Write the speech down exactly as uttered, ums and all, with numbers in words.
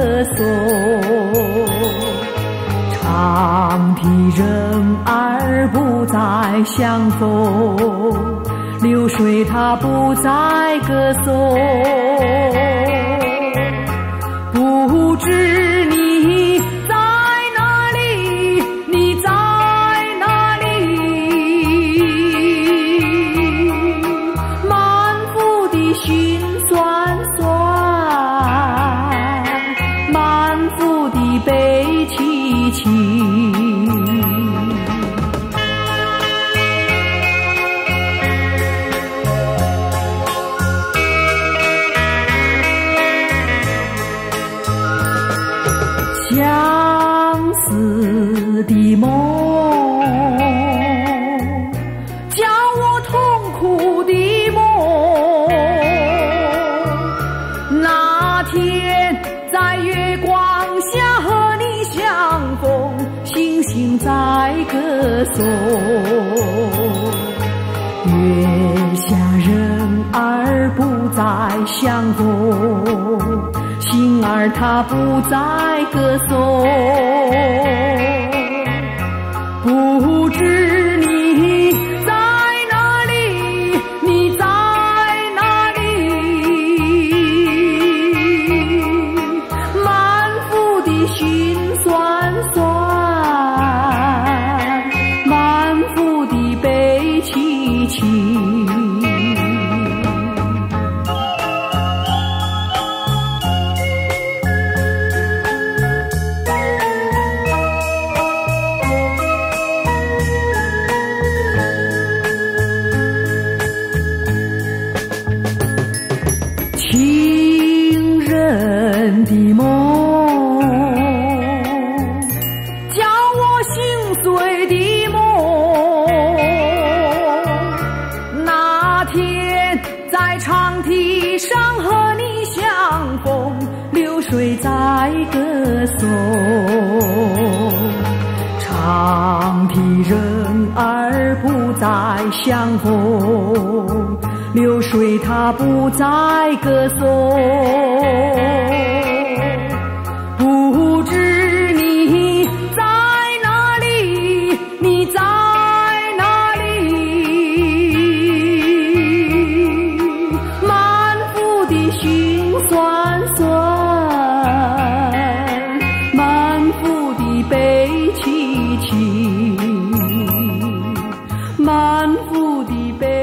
颂。长堤人儿不再相逢，流水它不再歌颂。不知你在哪里，你在哪里？满腹的辛酸酸，满腹的悲戚戚。相思的梦，叫我痛苦的梦。那天在月光下和你相逢，星星在歌颂。月下人儿不再相逢，星儿它不再歌颂。不知你在哪里，你在哪里？满腹的辛酸酸，满腹的悲戚戚。情人的梦，叫我心碎的梦。那天在长堤上和你相逢，流水在歌颂。长堤人儿不再相逢，流水它不再歌颂。不知你在哪里，你在哪里？满腹的辛酸酸，满腹的悲戚戚，满腹的悲